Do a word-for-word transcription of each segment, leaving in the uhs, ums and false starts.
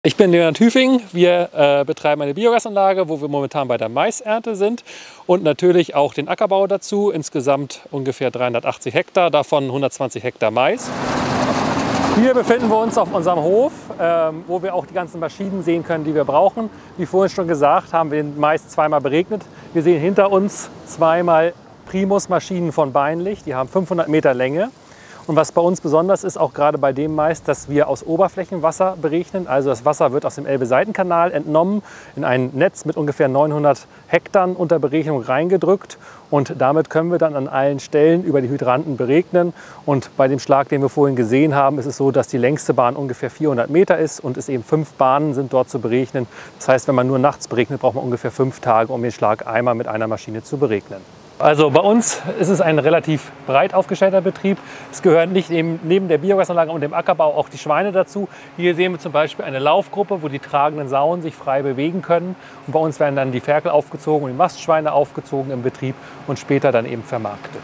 Ich bin Leonhard Hüfing. Wir äh, betreiben eine Biogasanlage, wo wir momentan bei der Maisernte sind und natürlich auch den Ackerbau dazu. Insgesamt ungefähr dreihundertachtzig Hektar, davon hundertzwanzig Hektar Mais. Hier befinden wir uns auf unserem Hof, ähm, wo wir auch die ganzen Maschinen sehen können, die wir brauchen. Wie vorhin schon gesagt, haben wir den Mais zweimal beregnet. Wir sehen hinter uns zweimal Primus-Maschinen von Beinlich, die haben fünfhundert Meter Länge. Und was bei uns besonders ist, auch gerade bei dem Mais, dass wir aus Oberflächenwasser berechnen. Also das Wasser wird aus dem Elbe-Seitenkanal entnommen, in ein Netz mit ungefähr neunhundert Hektar unter Berechnung reingedrückt. Und damit können wir dann an allen Stellen über die Hydranten beregnen. Und bei dem Schlag, den wir vorhin gesehen haben, ist es so, dass die längste Bahn ungefähr vierhundert Meter ist und es eben fünf Bahnen sind dort zu berechnen. Das heißt, wenn man nur nachts beregnet, braucht man ungefähr fünf Tage, um den Schlag einmal mit einer Maschine zu beregnen. Also bei uns ist es ein relativ breit aufgestellter Betrieb. Es gehören nicht eben neben der Biogasanlage und dem Ackerbau auch die Schweine dazu. Hier sehen wir zum Beispiel eine Laufgruppe, wo die tragenden Sauen sich frei bewegen können. Und bei uns werden dann die Ferkel aufgezogen und die Mastschweine aufgezogen im Betrieb und später dann eben vermarktet.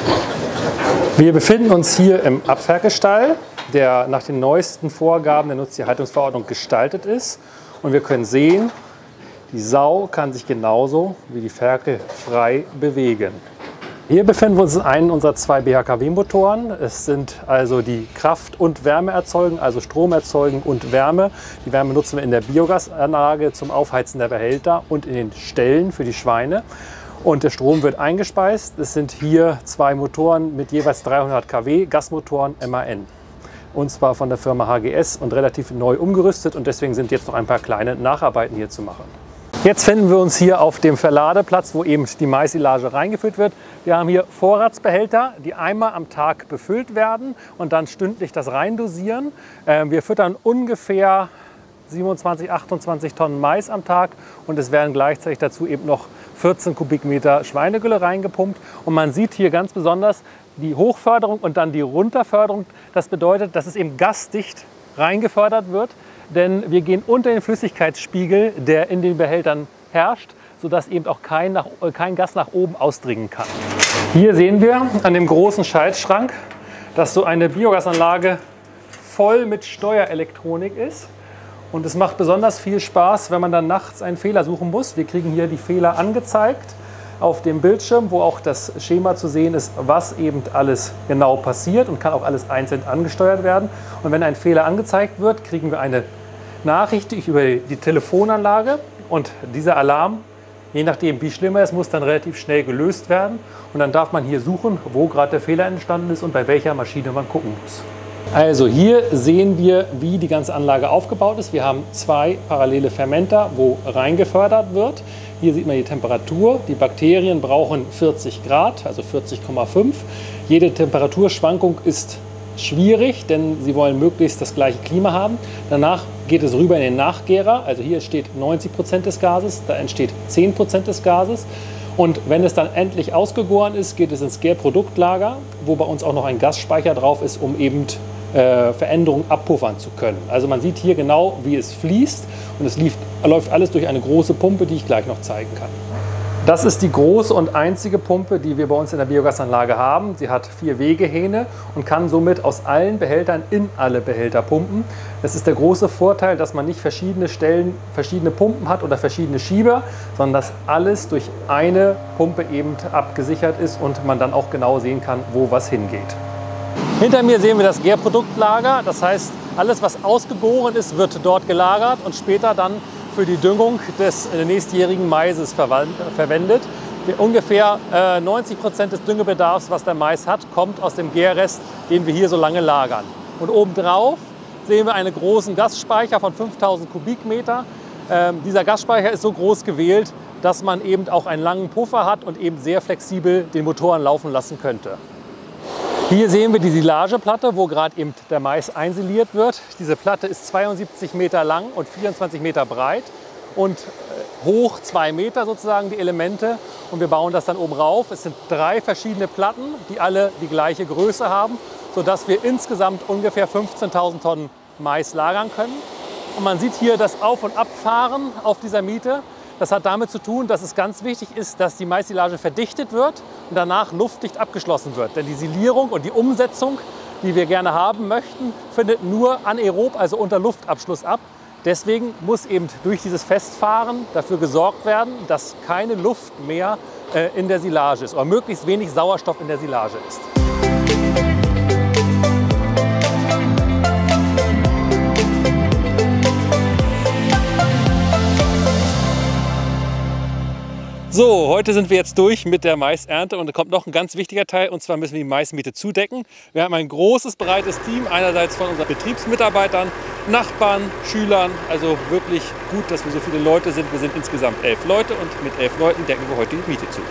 Wir befinden uns hier im Abferkelstall, der nach den neuesten Vorgaben der Nutztierhaltungsverordnung gestaltet ist. Und wir können sehen, die Sau kann sich genauso wie die Ferkel frei bewegen. Hier befinden wir uns in einem unserer zwei B H K W-Motoren. Es sind also die Kraft- und Wärme erzeugen, also Strom erzeugen und Wärme. Die Wärme nutzen wir in der Biogasanlage zum Aufheizen der Behälter und in den Ställen für die Schweine. Und der Strom wird eingespeist. Es sind hier zwei Motoren mit jeweils dreihundert Kilowatt, Gasmotoren M A N. Und zwar von der Firma H G S und relativ neu umgerüstet. Und deswegen sind jetzt noch ein paar kleine Nacharbeiten hier zu machen. Jetzt finden wir uns hier auf dem Verladeplatz, wo eben die Maissilage reingeführt wird. Wir haben hier Vorratsbehälter, die einmal am Tag befüllt werden und dann stündlich das reindosieren. Wir füttern ungefähr siebenundzwanzig, achtundzwanzig Tonnen Mais am Tag und es werden gleichzeitig dazu eben noch vierzehn Kubikmeter Schweinegülle reingepumpt. Und man sieht hier ganz besonders die Hochförderung und dann die Runterförderung. Das bedeutet, dass es eben gasdicht reingefördert wird. Denn wir gehen unter den Flüssigkeitsspiegel, der in den Behältern herrscht, sodass eben auch kein, nach, kein Gas nach oben ausdringen kann. Hier sehen wir an dem großen Schaltschrank, dass so eine Biogasanlage voll mit Steuerelektronik ist. Und es macht besonders viel Spaß, wenn man dann nachts einen Fehler suchen muss. Wir kriegen hier die Fehler angezeigt auf dem Bildschirm, wo auch das Schema zu sehen ist, was eben alles genau passiert und kann auch alles einzeln angesteuert werden. Und wenn ein Fehler angezeigt wird, kriegen wir eine Nachricht über die Telefonanlage und dieser Alarm, je nachdem wie schlimm er ist, muss dann relativ schnell gelöst werden und dann darf man hier suchen, wo gerade der Fehler entstanden ist und bei welcher Maschine man gucken muss. Also hier sehen wir, wie die ganze Anlage aufgebaut ist. Wir haben zwei parallele Fermenter, wo reingefördert wird. Hier sieht man die Temperatur. Die Bakterien brauchen vierzig Grad, also vierzig Komma fünf. Jede Temperaturschwankung ist schwierig, denn sie wollen möglichst das gleiche Klima haben. Danach geht es rüber in den Nachgärer. Also hier steht neunzig Prozent des Gases, da entsteht zehn Prozent des Gases. Und wenn es dann endlich ausgegoren ist, geht es ins Gärproduktlager, wo bei uns auch noch ein Gasspeicher drauf ist, um eben äh, Veränderungen abpuffern zu können. Also man sieht hier genau, wie es fließt und es lief, läuft alles durch eine große Pumpe, die ich gleich noch zeigen kann. Das ist die große und einzige Pumpe, die wir bei uns in der Biogasanlage haben. Sie hat vier Wegehähne und kann somit aus allen Behältern in alle Behälter pumpen. Das ist der große Vorteil, dass man nicht verschiedene Stellen, verschiedene Pumpen hat oder verschiedene Schieber, sondern dass alles durch eine Pumpe eben abgesichert ist und man dann auch genau sehen kann, wo was hingeht. Hinter mir sehen wir das Gärproduktlager. Das heißt, alles, was ausgegoren ist, wird dort gelagert und später dann für die Düngung des nächstjährigen Maises verwendet. Ungefähr neunzig Prozent des Düngebedarfs, was der Mais hat, kommt aus dem Gärrest, den wir hier so lange lagern. Und obendrauf sehen wir einen großen Gasspeicher von fünftausend Kubikmeter. Ähm, dieser Gasspeicher ist so groß gewählt, dass man eben auch einen langen Puffer hat und eben sehr flexibel den Motoren laufen lassen könnte. Hier sehen wir die Silageplatte, wo gerade eben der Mais einsiliert wird. Diese Platte ist zweiundsiebzig Meter lang und vierundzwanzig Meter breit und hoch zwei Meter sozusagen die Elemente. Und wir bauen das dann oben rauf. Es sind drei verschiedene Platten, die alle die gleiche Größe haben, sodass wir insgesamt ungefähr fünfzehntausend Tonnen Mais lagern können. Und man sieht hier das Auf- und Abfahren auf dieser Miete. Das hat damit zu tun, dass es ganz wichtig ist, dass die Maissilage verdichtet wird und danach luftdicht abgeschlossen wird. Denn die Silierung und die Umsetzung, die wir gerne haben möchten, findet nur anaerob, also unter Luftabschluss ab. Deswegen muss eben durch dieses Festfahren dafür gesorgt werden, dass keine Luft mehr äh, in der Silage ist oder möglichst wenig Sauerstoff in der Silage ist. So, heute sind wir jetzt durch mit der Maisernte und da kommt noch ein ganz wichtiger Teil, und zwar müssen wir die Maismiete zudecken. Wir haben ein großes, breites Team, einerseits von unseren Betriebsmitarbeitern, Nachbarn, Schülern, also wirklich gut, dass wir so viele Leute sind. Wir sind insgesamt elf Leute und mit elf Leuten decken wir heute die Miete zu.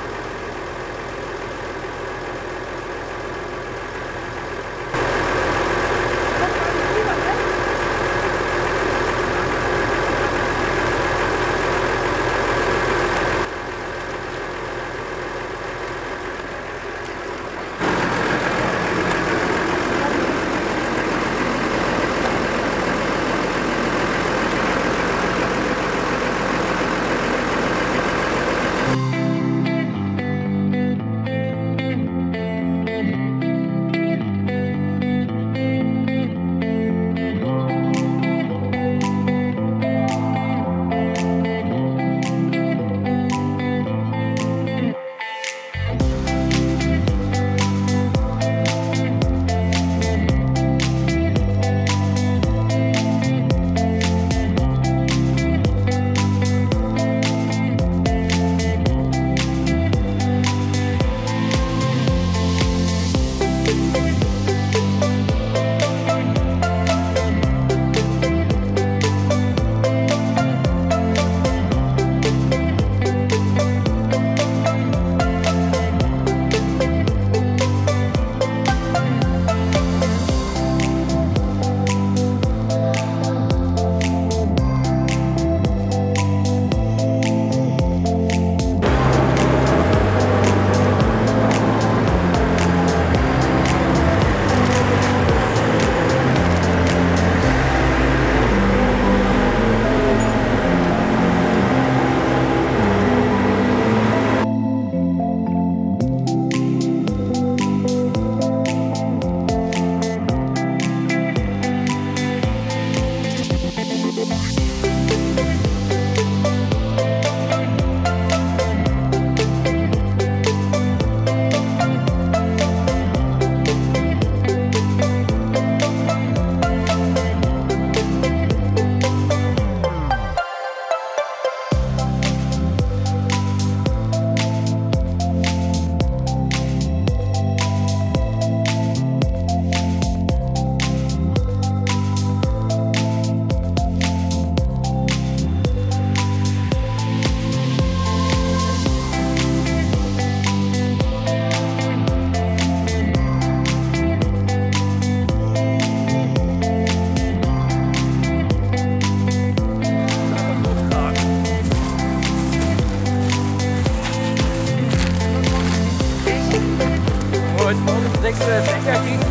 sechs Fächer ging.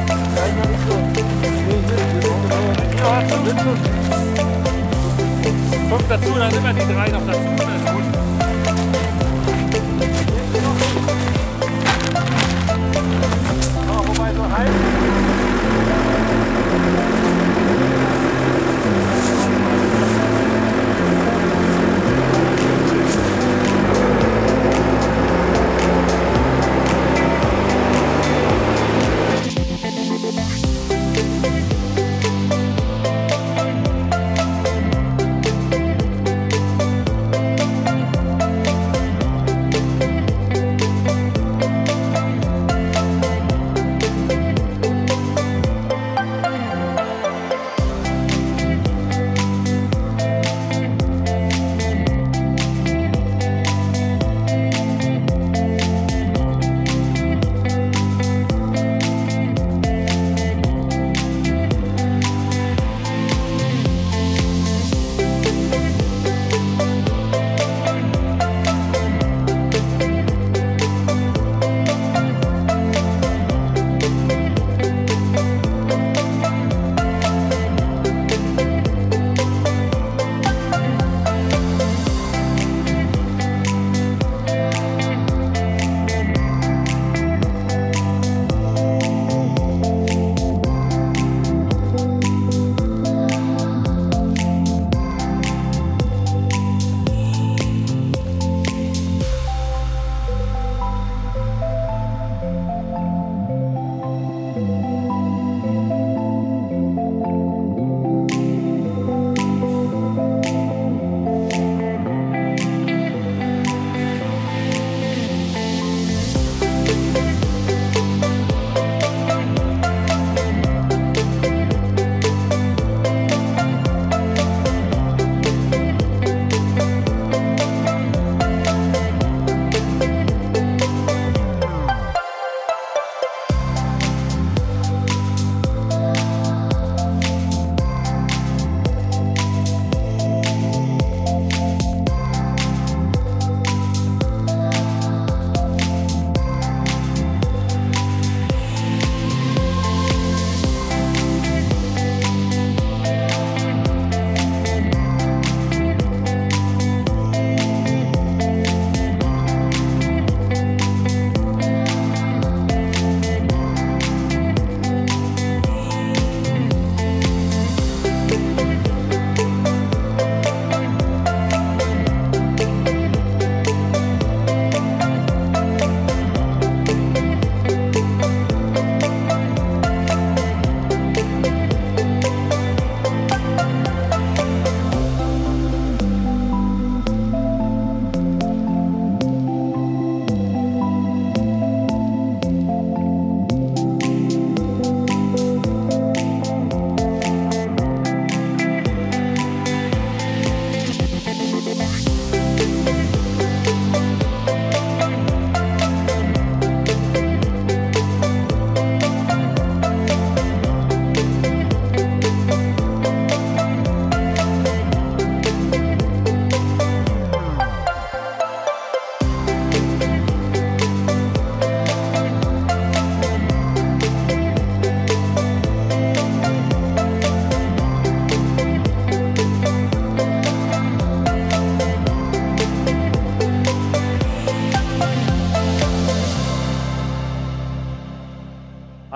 Kommt dazu, dann sind wir die drei noch dazu. Das ist gut. Oh, wobei so halb.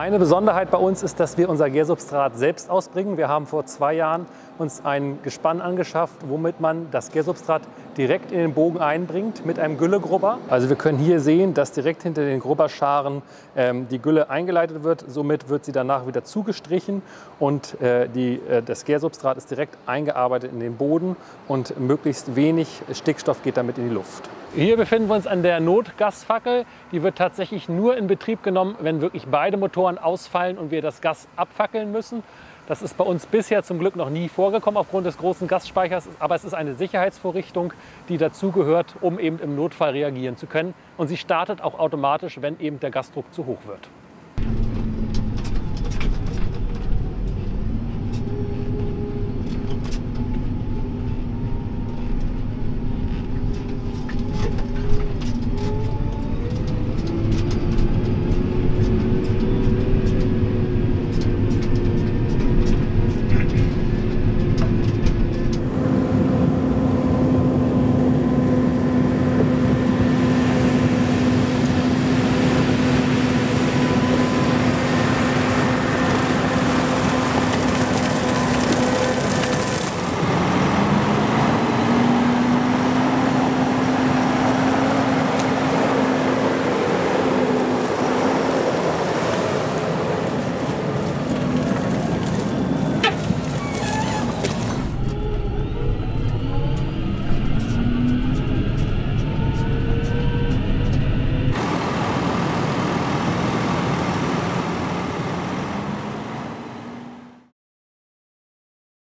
Eine Besonderheit bei uns ist, dass wir unser Gärsubstrat selbst ausbringen. Wir haben vor zwei Jahren uns ein Gespann angeschafft, womit man das Gärsubstrat direkt in den Bogen einbringt mit einem Güllegrubber. Also wir können hier sehen, dass direkt hinter den Grubberscharen ähm, die Gülle eingeleitet wird. Somit wird sie danach wieder zugestrichen und äh, die, äh, das Gärsubstrat ist direkt eingearbeitet in den Boden und möglichst wenig Stickstoff geht damit in die Luft. Hier befinden wir uns an der Notgasfackel. Die wird tatsächlich nur in Betrieb genommen, wenn wirklich beide Motoren ausfallen und wir das Gas abfackeln müssen. Das ist bei uns bisher zum Glück noch nie vorgekommen aufgrund des großen Gasspeichers, aber es ist eine Sicherheitsvorrichtung, die dazugehört, um eben im Notfall reagieren zu können. Und sie startet auch automatisch, wenn eben der Gasdruck zu hoch wird.